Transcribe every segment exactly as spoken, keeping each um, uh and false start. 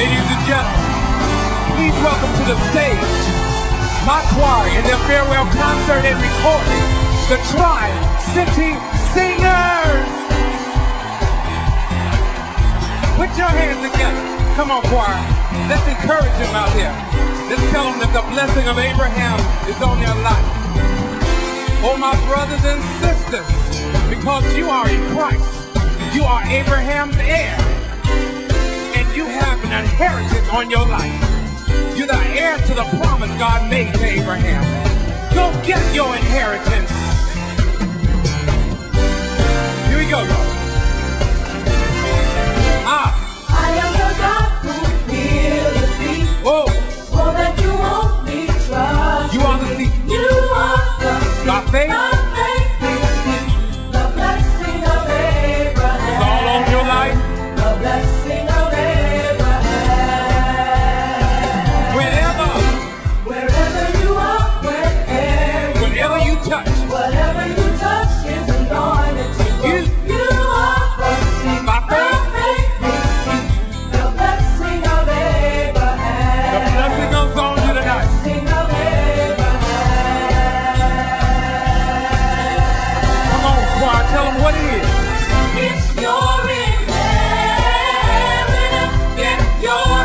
Ladies and gentlemen, please welcome to the stage my choir in their farewell concert and recording, the Tri-City Singers. Put your hands together. Come on, choir. Let's encourage them out here. Let's tell them that the blessing of Abraham is on their life. Oh, my brothers and sisters, because you are in Christ, you are Abraham's heir. You have an inheritance on your life. You're the heir to the promise God made to Abraham. Go get your inheritance. Here we go, y'all. Ah. I am the God who heals thee. Oh. Oh, that you won't be trusted. You are the seed. You are the seed. By faith. By faith we see the blessing of Abraham. It's all on your life. The blessing of Abraham. Touch. Whatever you touch is anointed to grow. You, you are the seed. By faith, the blessing of Abraham. The blessing goes on you tonight. The blessing of Abraham. Come on, choir, tell them what it is. It's your inheritance. It's your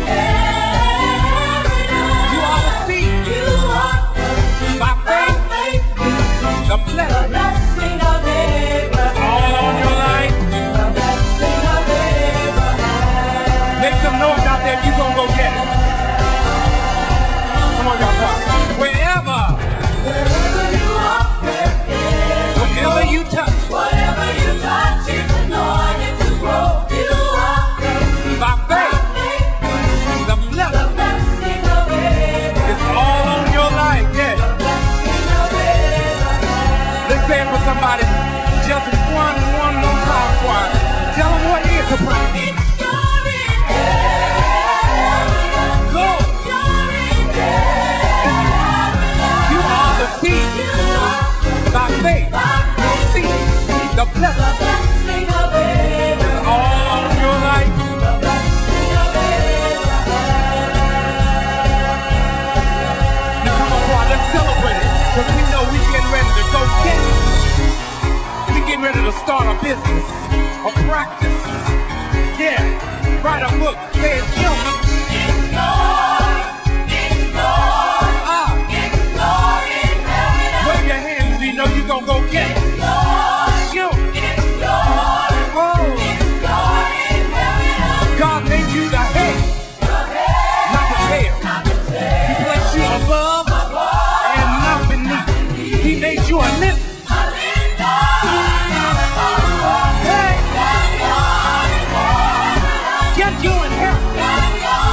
inheritance. You are the seed. You are the seed. By faith. The blessing. The blessing of Abraham. All on your life. The blessing of Abraham. Make some noise out there if you gonna go get it. Come on, y'all, choir. Wherever. Wherever you are, whatever you touch. Whatever you touch is anointed to grow. You are the seed. By faith. The blessing. The blessing of Abraham. It's all on your life, yeah. The blessing of Abraham. Let's say it for somebody. Just one, one more time, choir. Tell them what it is to pray. It's your inheritance. Go. Your inheritance. You are the seed. You are By faith. by faith. Seed. The The blessing. blessing of Abraham. All on your life. The blessing of Abraham. Now come on, choir. Let's celebrate it. Because we know we getting ready to go get it. We getting ready to start a business, a practice. Yeah. Write a book. Say it's yours. It's yours. It's yours. Ah. It's your inheritance. Wave your hands so you know you gonna go get it. It's yours. You. It's yours. Oh. It's your inheritance. God made you the head, The head, not the tail. not the tail. He placed you above Above and not beneath. He made you a lip. a lifter. Hey. Get your inheritance.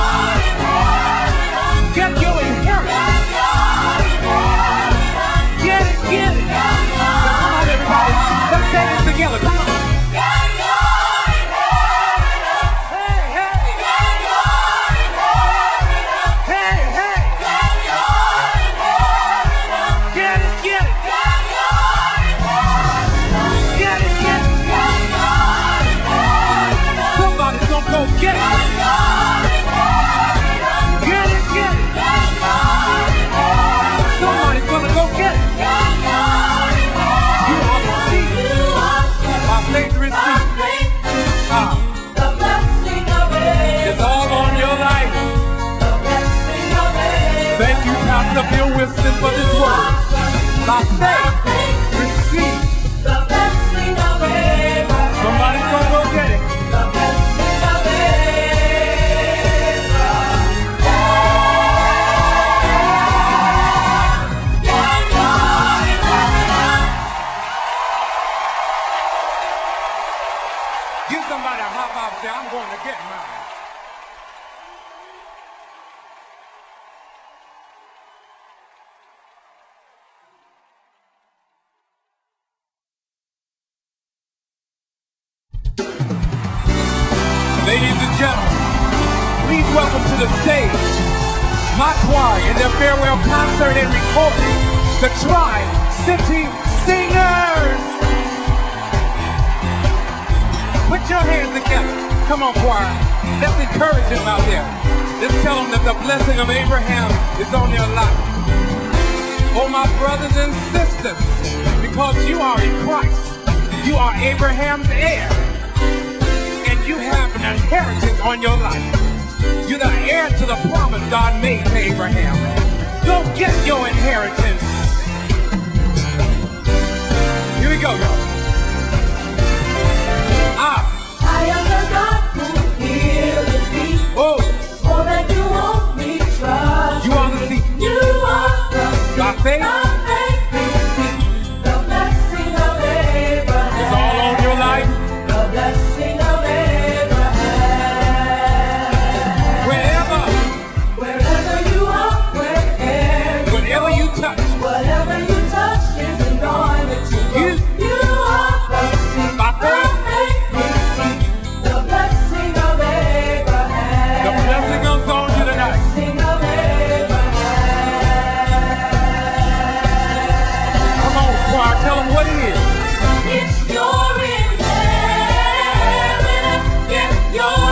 Get your inheritance. Get your Get your inheritance. inheritance. Get it, get it. Now, come on, everybody. Let's say this together. Come on. Get your inheritance. Hey, hey. Get your inheritance. Hey, hey. Get your inheritance. Get it, get it. Get your inheritance. Get it, get it. Get your inheritance. Somebody's gonna go get it. Get your inheritance. Get it, get it. Get your inheritance. Somebody's gonna go get it. Get your inheritance. You are the seed. You are By faith by receive. faith. Ah. The blessing of Abraham. It's all on your life. The blessing of Abraham. Thank you, Pastor Bill Wilson, for this word. By faith, receive. The blessing of Abraham. Somebody's gonna go get it. The blessing of Abraham. Get your inheritance. Give somebody a high five and say, I'm going to get mine. Ladies and gentlemen, please welcome to the stage my choir in their farewell concert and recording, the Tri-City Singers. Put your hands together. Come on, choir. Let's encourage them out there. Let's tell them that the blessing of Abraham is on their life. Oh, my brothers and sisters, because you are in Christ, you are Abraham's heir, and you have an inheritance on your life. You're the heir to the promise God made to Abraham. Go get your inheritance. Here we go, y'all. Ah. I am the God who healeth thee. Oh. All that you want me, trust You are the seed. You are the seed. By faith. By faith we see the blessing of Abraham. It's all on your life. The blessing of Abraham. Wherever. Wherever you are, wherever. Whatever you touch. Whatever you touch is anointed to grow. You. You are the seed. By faith. we see the blessing of Abraham. The blessing is on you tonight. Blessing of Abraham. Come on, choir. Tell them what it is. It's your inheritance. It's your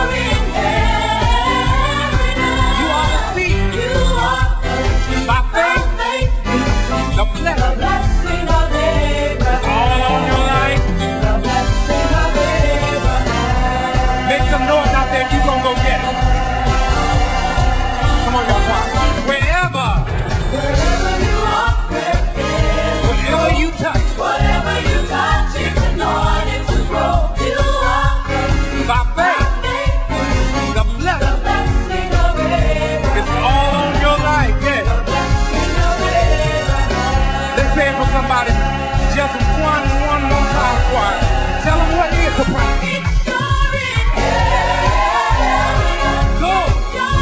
inheritance. You are the seed. You are the seed. By faith. faith we see The the blessing. blessing of Abraham. All on your life. The blessing of Abraham. Make some noise out there. You gonna go get it. Come on, y'all. Choir. Wherever. Wherever you are, wherever. Whatever you touch. Whatever you touch is anointed to grow. You are the seed. By faith. faith we see The the blessing. blessing of Abraham. It's all on your life. Yeah. The blessing of Abraham. Let's say it for somebody. Just one, one more time, choir. Tell them what is the promise. It's your inheritance. Go. Your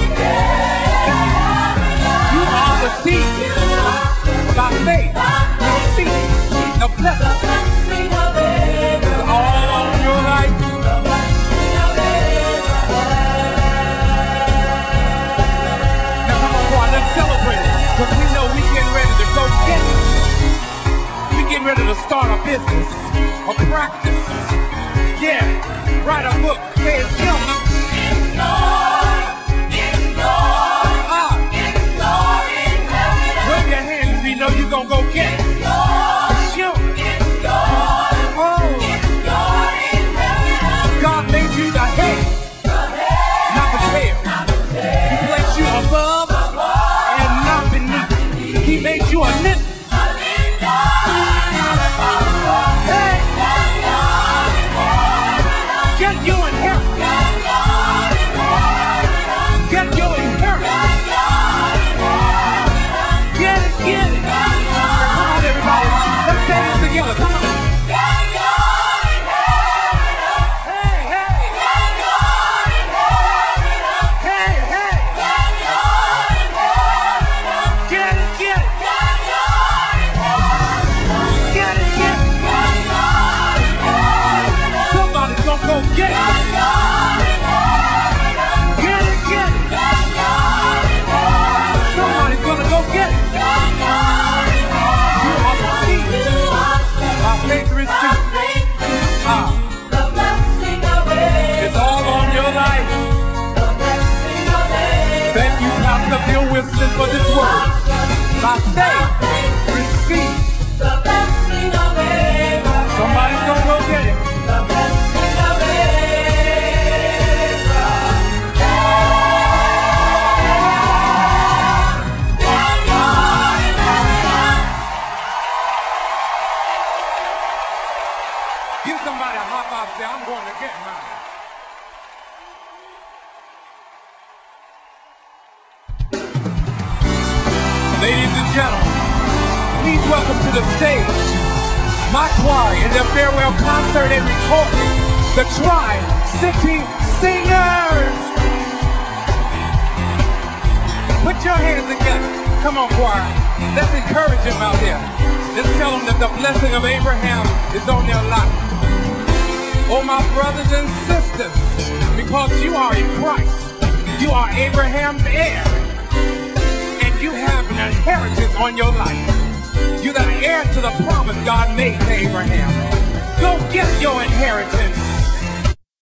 inheritance. You are the seed. You are By faith. The seed. The the blessing. blessing of It's Abraham. all on your life. The blessing of Abraham. Now come on, choir. Let's celebrate it. Because we know we getting ready to go get it. We getting ready to start a business. A practice. Yeah. Write a book. Say it's him. It's yours. It's yours. Ah. It's your inheritance. Wave your hands if you know you're going to go get it. It's yours. It's you. It's yours. Oh. It's your inheritance. God made you the head, The head, not the tail. not the tail. He placed you above and not beneath. He made you a lip. A leader. Hey, get your inheritance. Get your inheritance. Get it, get it. Come on, everybody. Let's say this together. Come on. Hey, hey. Hey, hey. Get it, get it. Get it, get it. Somebody's gonna go get it. Get it, get it. Somebody's gonna go get it. You are the seed. My faith receipt. Ah, The blessing of it's all on your life. The blessing of Thank you, Pastor Bill Wilson, for this word. By faith, receive. The blessing of Abraham. Somebody's gonna go get it. The blessing of Give somebody a high five. Say, I'm going to get mine. Ladies and gentlemen, please welcome to the stage my choir in their farewell concert and recording, the Tri-City Singers. Put your hands together. Come on, choir. Let's encourage them out there. Let's tell them that the blessing of Abraham is on their life. Oh, my brothers and sisters, because you are in Christ, you are Abraham's heir, and you have an inheritance on your life. You're the heir to the promise God made to Abraham. Go get your inheritance.